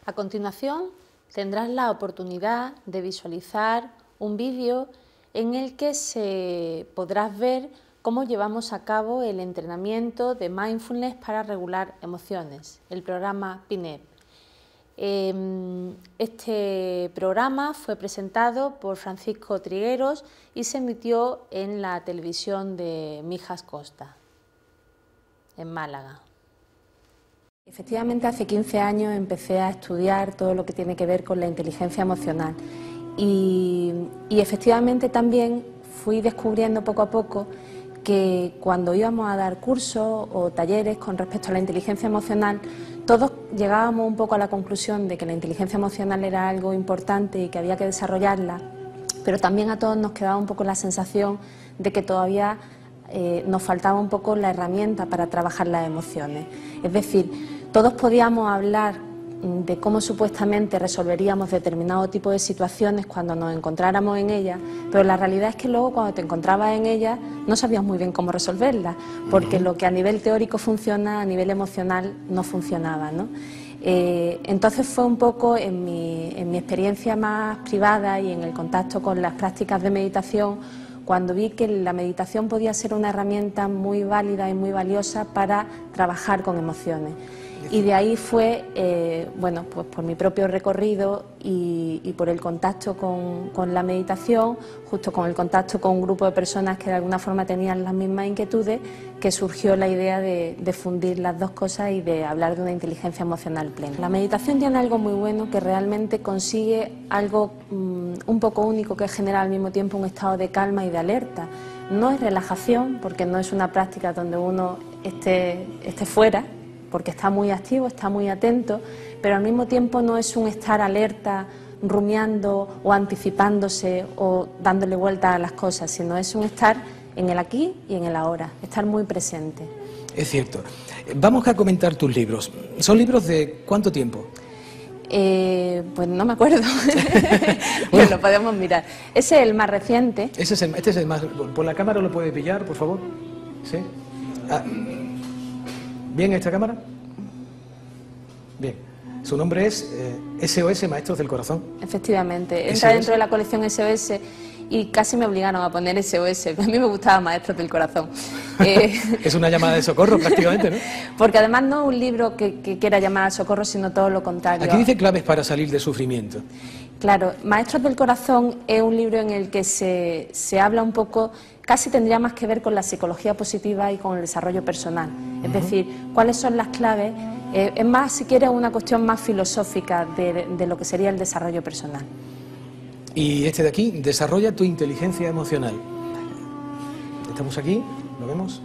A continuación, tendrás la oportunidad de visualizar un vídeo en el que podrás ver cómo llevamos a cabo el entrenamiento de Mindfulness para regular emociones, el programa PINEP. Este programa fue presentado por Francisco Trigueros y se emitió en la televisión de Mijas Costa, en Málaga. Efectivamente, hace 15 años empecé a estudiar todo lo que tiene que ver con la inteligencia emocional y efectivamente también fui descubriendo poco a poco que cuando íbamos a dar cursos o talleres con respecto a la inteligencia emocional, todos llegábamos un poco a la conclusión de que la inteligencia emocional era algo importante y que había que desarrollarla, pero también a todos nos quedaba un poco la sensación de que todavía nos faltaba un poco la herramienta para trabajar las emociones. Es decir, todos podíamos hablar de cómo supuestamente resolveríamos determinado tipo de situaciones cuando nos encontráramos en ellas, pero la realidad es que luego cuando te encontrabas en ellas no sabías muy bien cómo resolverlas, porque lo que a nivel teórico funciona, a nivel emocional no funcionaba, ¿no? Entonces fue un poco en mi experiencia más privada y en el contacto con las prácticas de meditación cuando vi que la meditación podía ser una herramienta muy válida y muy valiosa para trabajar con emociones. Y de ahí fue, bueno, pues por mi propio recorrido y por el contacto con la meditación, justo con el contacto con un grupo de personas que de alguna forma tenían las mismas inquietudes, que surgió la idea de fundir las dos cosas y de hablar de una inteligencia emocional plena. La meditación tiene algo muy bueno que realmente consigue algo un poco único, que es generar al mismo tiempo un estado de calma y de alerta. No es relajación, porque no es una práctica donde uno esté fuera, porque está muy activo, está muy atento, pero al mismo tiempo no es un estar alerta, rumiando o anticipándose o dándole vuelta a las cosas, sino es un estar en el aquí y en el ahora, estar muy presente. Es cierto. Vamos a comentar tus libros. ¿Son libros de cuánto tiempo? Pues no me acuerdo. Bueno, lo podemos mirar. Ese es el más reciente. Este es el más... ¿Por la cámara lo puede pillar, por favor? ¿Sí? ¿Bien esta cámara? Bien. Su nombre es SOS Maestros del Corazón. Efectivamente. Entra dentro de la colección SOS y casi me obligaron a poner SOS. A mí me gustaba Maestros del Corazón. Es una llamada de socorro prácticamente, ¿no? Porque además no es un libro que quiera llamar al socorro, sino todo lo contrario. Aquí dice claves para salir del sufrimiento. Claro, Maestros del Corazón es un libro en el que se habla un poco, casi tendría más que ver con la psicología positiva y con el desarrollo personal. Es decir, cuáles son las claves, es más, si quieres, una cuestión más filosófica de lo que sería el desarrollo personal. Y este de aquí, desarrolla tu inteligencia emocional. Estamos aquí, ¿lo vemos?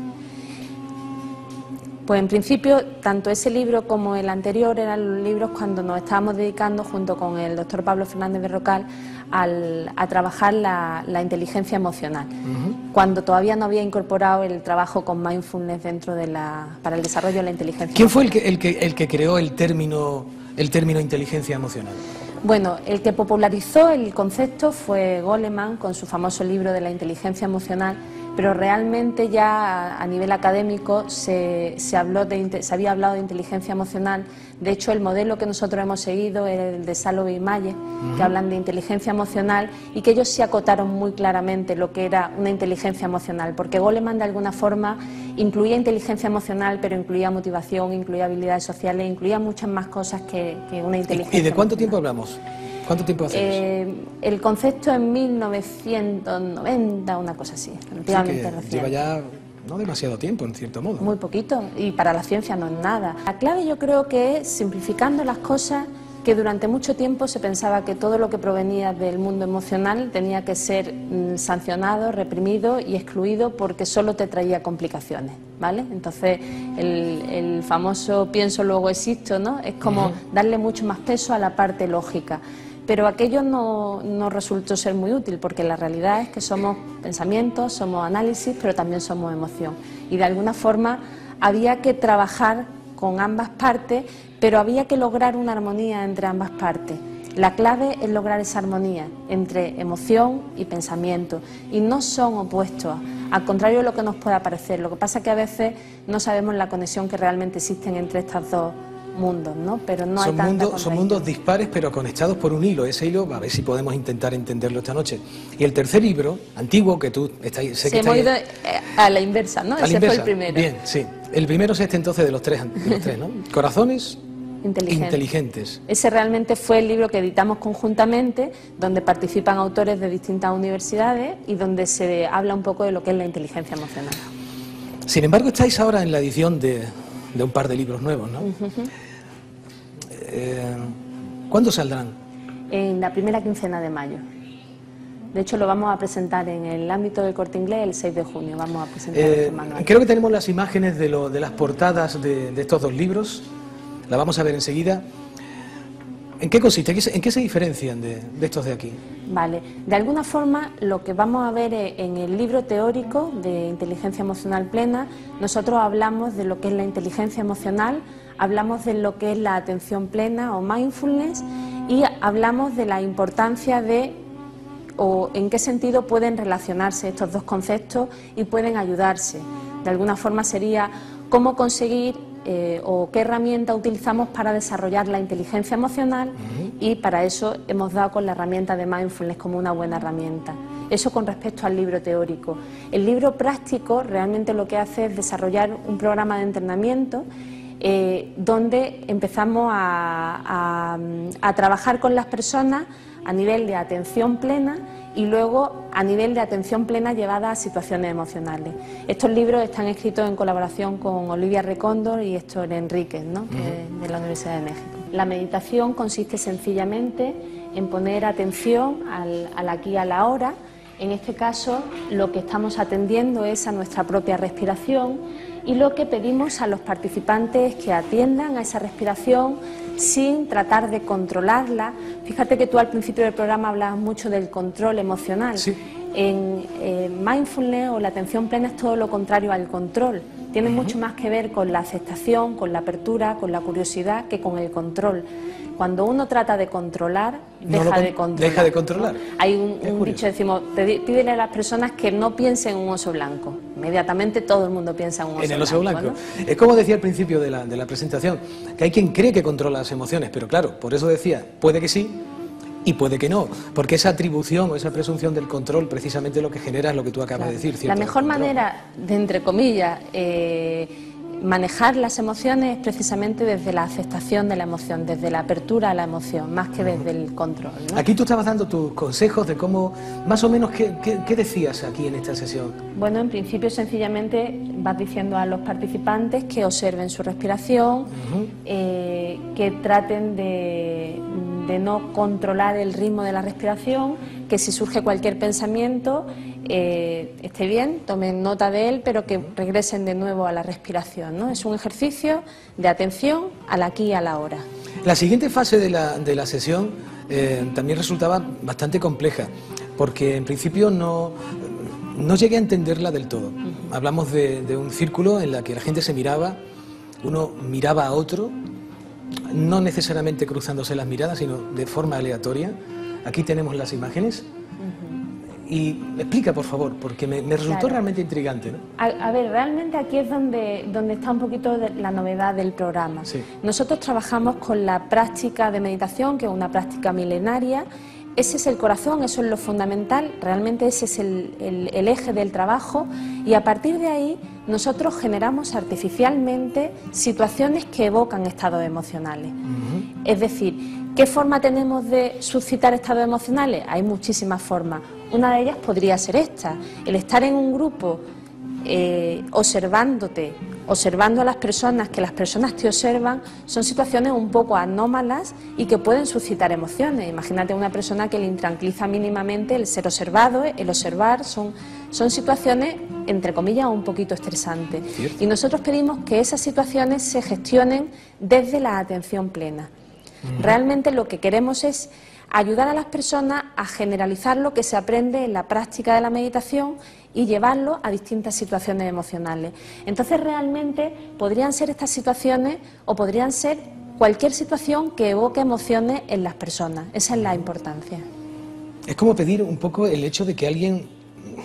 Pues en principio, tanto ese libro como el anterior eran los libros cuando nos estábamos dedicando, junto con el doctor Pablo Fernández Berrocal, a trabajar la inteligencia emocional, cuando todavía no había incorporado el trabajo con mindfulness dentro para el desarrollo de la inteligencia emocional. ¿Quién fue el que creó el término inteligencia emocional? Bueno, el que popularizó el concepto fue Goleman con su famoso libro de la inteligencia emocional, pero realmente ya a nivel académico se había hablado de inteligencia emocional. De hecho, el modelo que nosotros hemos seguido es el de Salovey y Mayer, que hablan de inteligencia emocional y que ellos sí acotaron muy claramente lo que era una inteligencia emocional, porque Goleman de alguna forma incluía inteligencia emocional, pero incluía motivación, incluía habilidades sociales, incluía muchas más cosas que una inteligencia. ¿Y de cuánto tiempo hablamos? ¿Cuánto tiempo hace eso? El concepto en 1990, una cosa así, relativamente reciente. Lleva ya no demasiado tiempo, en cierto modo. Muy poquito, y para la ciencia no es nada. La clave yo creo que es simplificando las cosas, que durante mucho tiempo se pensaba que todo lo que provenía del mundo emocional tenía que ser sancionado, reprimido y excluido porque solo te traía complicaciones, ¿vale? Entonces el famoso pienso luego existo, ¿no? Es como darle mucho más peso a la parte lógica. Pero aquello no resultó ser muy útil, porque la realidad es que somos pensamientos, somos análisis, pero también somos emoción. Y de alguna forma había que trabajar con ambas partes, pero había que lograr una armonía entre ambas partes. La clave es lograr esa armonía entre emoción y pensamiento, y no son opuestos, al contrario de lo que nos pueda parecer. Lo que pasa es que a veces no sabemos la conexión que realmente existe entre estas dos mundos, ¿no? Pero no hay tanta contradicción. Son mundos dispares pero conectados por un hilo. Ese hilo, a ver si podemos intentar entenderlo esta noche. Y el tercer libro, antiguo, que tú estáis... hemos ido a la inversa, ¿no? Ese fue el primero. Bien, sí. El primero es este entonces de los tres, ¿no? Corazones inteligentes. Ese realmente fue el libro que editamos conjuntamente, donde participan autores de distintas universidades y donde se habla un poco de lo que es la inteligencia emocional. Sin embargo, estáis ahora en la edición de un par de libros nuevos, ¿no? ¿Cuándo saldrán? En la primera quincena de mayo. De hecho, lo vamos a presentar en el ámbito del Corte Inglés el 6 de junio. Vamos a presentar este manual. Creo que tenemos las imágenes de las portadas de estos dos libros. La vamos a ver enseguida. ¿En qué consiste? ¿En qué se diferencian de estos de aquí? Vale. De alguna forma, lo que vamos a ver en el libro teórico de Inteligencia Emocional Plena, nosotros hablamos de lo que es la inteligencia emocional, hablamos de lo que es la atención plena o mindfulness y hablamos de la importancia de o en qué sentido pueden relacionarse estos dos conceptos y pueden ayudarse. De alguna forma sería cómo conseguir o qué herramienta utilizamos para desarrollar la inteligencia emocional y para eso hemos dado con la herramienta de mindfulness como una buena herramienta. Eso con respecto al libro teórico. El libro práctico realmente lo que hace es desarrollar un programa de entrenamiento donde empezamos a trabajar con las personas a nivel de atención plena y luego a nivel de atención plena llevada a situaciones emocionales. Estos libros están escritos en colaboración con Olivia Recondo y Héctor Enríquez, ¿no? De la Universidad de México. La meditación consiste sencillamente en poner atención al aquí y a la ahora. En este caso, lo que estamos atendiendo es a nuestra propia respiración y lo que pedimos a los participantes es que atiendan a esa respiración sin tratar de controlarla. Fíjate que tú al principio del programa hablabas mucho del control emocional. Sí. En mindfulness o la atención plena es todo lo contrario al control. Tiene mucho más que ver con la aceptación, con la apertura, con la curiosidad que con el control. Cuando uno trata de controlar, deja de controlar. ¿No? Hay un dicho, decimos, pídele a las personas que no piensen en un oso blanco. Inmediatamente todo el mundo piensa en un oso blanco. En el oso blanco. ¿No? Es como decía al principio de la presentación, que hay quien cree que controla las emociones, pero claro, por eso decía, puede que sí y puede que no, porque esa atribución o esa presunción del control precisamente lo que genera es lo que tú acabas de decir. La mejor manera de, entre comillas, manejar las emociones es precisamente desde la aceptación de la emoción, desde la apertura a la emoción, más que desde el control, ¿no? Aquí tú estabas dando tus consejos de cómo, más o menos, ¿qué decías aquí en esta sesión? Bueno, en principio sencillamente vas diciendo a los participantes que observen su respiración, que traten de no controlar el ritmo de la respiración, que si surge cualquier pensamiento esté bien, tomen nota de él, pero que regresen de nuevo a la respiración, ¿no? Es un ejercicio de atención al aquí y a la ahora. La siguiente fase de la sesión también resultaba bastante compleja, porque en principio no llegué a entenderla del todo. Hablamos de un círculo en la que la gente se miraba, uno miraba a otro, no necesariamente cruzándose las miradas, sino de forma aleatoria. Aquí tenemos las imágenes. Y explica, por favor, porque me resultó realmente intrigante, ¿no? A ver, realmente aquí es donde está un poquito la novedad del programa. Sí. Nosotros trabajamos con la práctica de meditación, que es una práctica milenaria. Ese es el corazón, eso es lo fundamental, realmente ese es el eje del trabajo, y a partir de ahí nosotros generamos artificialmente situaciones que evocan estados emocionales. Es decir, ¿qué forma tenemos de suscitar estados emocionales? Hay muchísimas formas. Una de ellas podría ser esta, el estar en un grupo observándote, observando a las personas, que las personas te observan, son situaciones un poco anómalas y que pueden suscitar emociones. Imagínate una persona que le intranquiliza mínimamente el ser observado, el observar, son situaciones, entre comillas, un poquito estresantes. ¿Cierto? Y nosotros pedimos que esas situaciones se gestionen desde la atención plena. Realmente lo que queremos es ayudar a las personas a generalizar lo que se aprende en la práctica de la meditación y llevarlo a distintas situaciones emocionales. Entonces realmente podrían ser estas situaciones o podrían ser cualquier situación que evoque emociones en las personas. Esa es la importancia. Es como pedir un poco el hecho de que alguien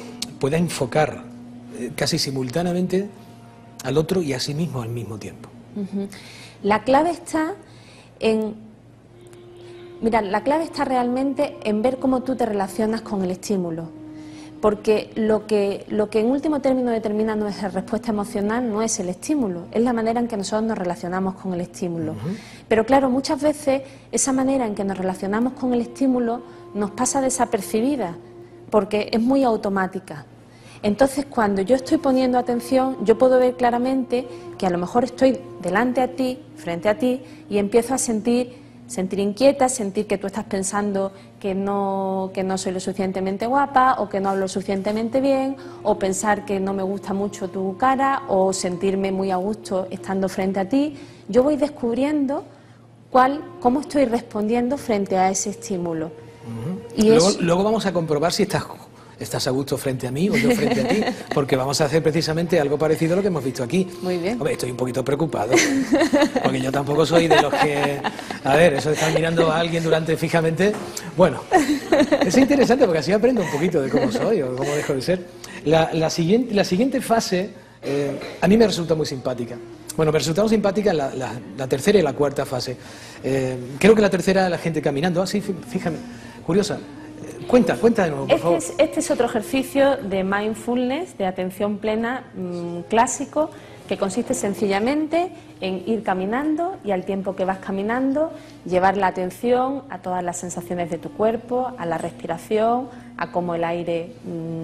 pueda enfocar casi simultáneamente al otro y a sí mismo al mismo tiempo. La clave está en... Mira, la clave está realmente en ver cómo tú te relacionas con el estímulo. Porque lo que en último término determina nuestra respuesta emocional no es el estímulo, es la manera en que nosotros nos relacionamos con el estímulo. Pero claro, muchas veces esa manera en que nos relacionamos con el estímulo nos pasa desapercibida, porque es muy automática. Entonces, cuando yo estoy poniendo atención, yo puedo ver claramente que a lo mejor estoy delante a ti, frente a ti, y empiezo a sentir inquieta, sentir que tú estás pensando que no soy lo suficientemente guapa, o que no hablo lo suficientemente bien, o pensar que no me gusta mucho tu cara, o sentirme muy a gusto estando frente a ti. Yo voy descubriendo cómo estoy respondiendo frente a ese estímulo. Y luego vamos a comprobar si estás a gusto frente a mí o yo frente a ti, porque vamos a hacer precisamente algo parecido a lo que hemos visto aquí. Muy bien. Hombre, estoy un poquito preocupado, porque yo tampoco soy de los que... A ver, eso de estar mirando a alguien fijamente... Bueno, es interesante porque así aprendo un poquito de cómo soy o cómo dejo de ser. La siguiente fase a mí me resulta muy simpática. Bueno, me resultaron simpáticas la tercera y la cuarta fase. Creo que la tercera, la gente caminando. Ah, sí, fíjame, curiosa. Cuenta de nuevo, por favor. Este es otro ejercicio de mindfulness, de atención plena clásico, que consiste sencillamente en ir caminando y al tiempo que vas caminando llevar la atención a todas las sensaciones de tu cuerpo, a la respiración, a cómo el aire,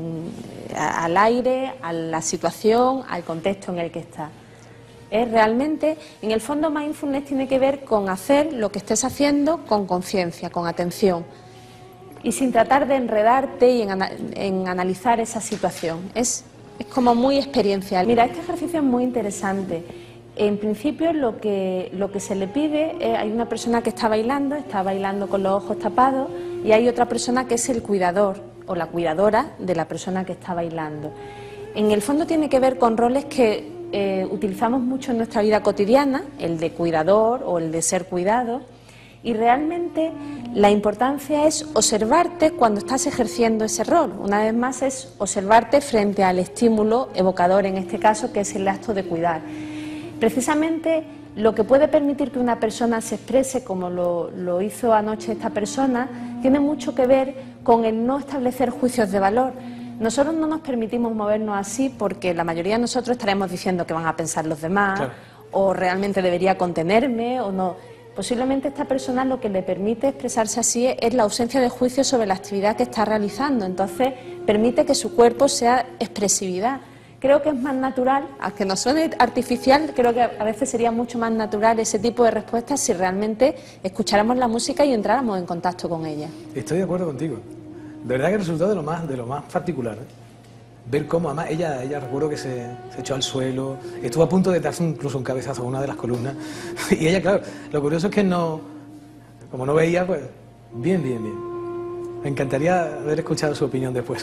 a la situación, al contexto en el que estás. Es realmente, en el fondo, mindfulness tiene que ver con hacer lo que estés haciendo con conciencia, con atención, y sin tratar de enredarte y en analizar esa situación. Es como muy experiencial. Mira, este ejercicio es muy interesante. En principio lo que se le pide, hay una persona que está bailando con los ojos tapados, y hay otra persona que es el cuidador o la cuidadora de la persona que está bailando. En el fondo tiene que ver con roles que utilizamos mucho en nuestra vida cotidiana, el de cuidador o el de ser cuidado. Y realmente la importancia es observarte cuando estás ejerciendo ese rol. Una vez más es observarte frente al estímulo evocador, en este caso, que es el acto de cuidar. Precisamente lo que puede permitir que una persona se exprese como lo hizo anoche esta persona tiene mucho que ver con el no establecer juicios de valor. Nosotros no nos permitimos movernos así porque la mayoría de nosotros estaremos diciendo que van a pensar los demás, claro, o realmente debería contenerme o no. Posiblemente esta persona lo que le permite expresarse así es la ausencia de juicio sobre la actividad que está realizando. Entonces permite que su cuerpo sea expresividad. Creo que es más natural, aunque nos suene artificial, creo que a veces sería mucho más natural ese tipo de respuestas si realmente escucháramos la música y entráramos en contacto con ella. Estoy de acuerdo contigo. De verdad que resultó de lo más particular, ¿eh? Ver cómo, además, ella recuerdo que se echó al suelo, estuvo a punto de darse incluso un cabezazo a una de las columnas, y ella, claro, lo curioso es que como no veía, pues, bien. Me encantaría haber escuchado su opinión después.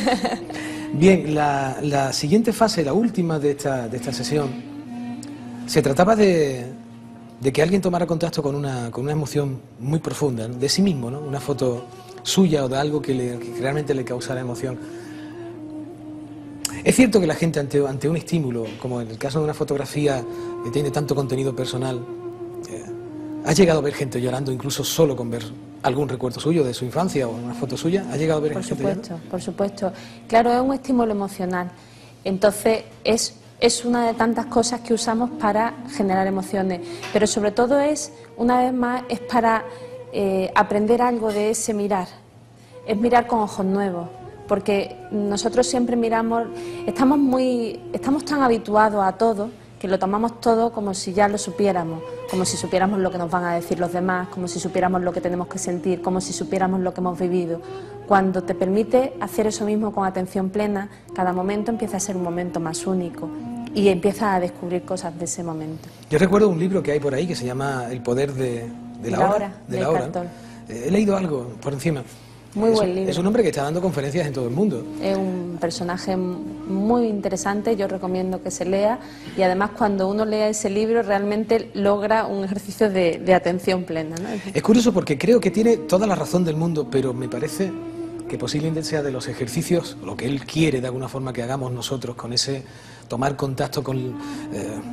Bien, la siguiente fase, la última de esta sesión, se trataba de que alguien tomara contacto con una emoción muy profunda, ¿no?, de sí mismo, ¿no?, una foto suya o de algo que realmente le causara emoción. Es cierto que la gente ante un estímulo, como en el caso de una fotografía que tiene tanto contenido personal, ¿ha llegado a ver gente llorando incluso solo con ver algún recuerdo suyo de su infancia o una foto suya? ¿Ha llegado a ver gente llorando? Por supuesto. Claro, es un estímulo emocional. Entonces es una de tantas cosas que usamos para generar emociones. Pero sobre todo una vez más, es para aprender algo de ese mirar. Es mirar con ojos nuevos. Porque nosotros siempre miramos, estamos tan habituados a todo que lo tomamos todo como si ya lo supiéramos, como si supiéramos lo que nos van a decir los demás, como si supiéramos lo que tenemos que sentir, como si supiéramos lo que hemos vivido. Cuando te permite hacer eso mismo con atención plena, cada momento empieza a ser un momento más único y empiezas a descubrir cosas de ese momento. Yo recuerdo un libro que hay por ahí que se llama El poder de la hora. He leído algo por encima. Muy buen libro. Es un hombre que está dando conferencias en todo el mundo. Es un personaje muy interesante, yo recomiendo que se lea, y además cuando uno lea ese libro realmente logra un ejercicio de atención plena, ¿no? Es curioso porque creo que tiene toda la razón del mundo, pero me parece que posiblemente sea de los ejercicios, lo que él quiere de alguna forma que hagamos nosotros con ese tomar contacto con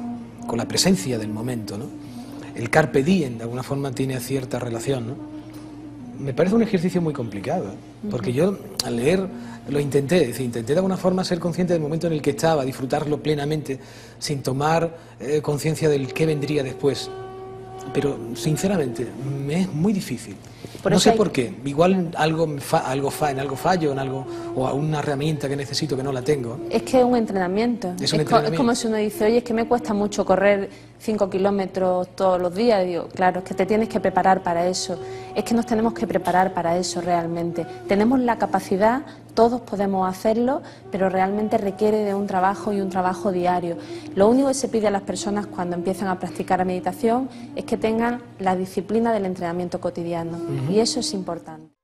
con la presencia del momento, ¿no? El carpe diem, de alguna forma, tiene cierta relación, ¿no? Me parece un ejercicio muy complicado, porque yo al leer lo intenté, es decir, intenté de alguna forma ser consciente del momento en el que estaba, disfrutarlo plenamente, sin tomar conciencia del qué vendría después. Pero, sinceramente, me es muy difícil. No sé por qué. Igual en algo fallo, en algo, o una herramienta que necesito que no la tengo. Es que es un entrenamiento. Es como si uno dice, oye, es que me cuesta mucho correr 5 kilómetros todos los días. Y digo, claro, es que te tienes que preparar para eso. Es que nos tenemos que preparar para eso realmente. Tenemos la capacidad, todos podemos hacerlo, pero realmente requiere de un trabajo y un trabajo diario. Lo único que se pide a las personas cuando empiezan a practicar meditación es que tengan la disciplina del entrenamiento cotidiano. Y eso es importante.